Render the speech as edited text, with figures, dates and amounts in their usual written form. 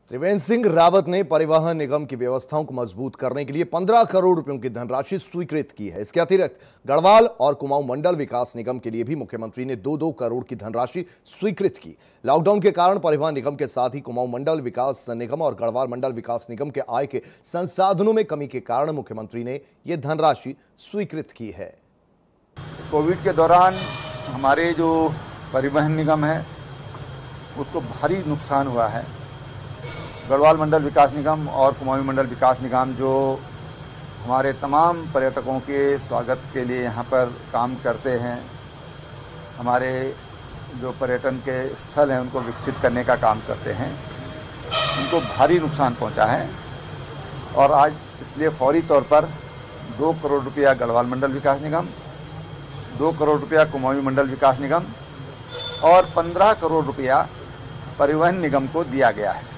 त्रिवेंद्र सिंह रावत ने परिवहन निगम की व्यवस्थाओं को मजबूत करने के लिए 15 करोड़ रुपयों की धनराशि स्वीकृत की है। इसके अतिरिक्त गढ़वाल और कुमाऊं मंडल विकास निगम के लिए भी मुख्यमंत्री ने 2-2 करोड़ की धनराशि स्वीकृत की। लॉकडाउन के कारण परिवहन निगम के साथ ही कुमाऊं मंडल विकास निगम और गढ़वाल मंडल विकास निगम के आय के संसाधनों में कमी के कारण मुख्यमंत्री ने यह धनराशि स्वीकृत की है। कोविड के दौरान हमारे जो परिवहन निगम है उसको भारी नुकसान हुआ है। गढ़वाल मंडल विकास निगम और कुमाऊं मंडल विकास निगम जो हमारे तमाम पर्यटकों के स्वागत के लिए यहाँ पर काम करते हैं, हमारे जो पर्यटन के स्थल हैं उनको विकसित करने का काम करते हैं, उनको भारी नुकसान पहुँचा है। और आज इसलिए फौरी तौर पर 2 करोड़ रुपया गढ़वाल मंडल विकास निगम, 2 करोड़ रुपया कुमाऊं मंडल विकास निगम और 15 करोड़ रुपया परिवहन निगम को दिया गया है।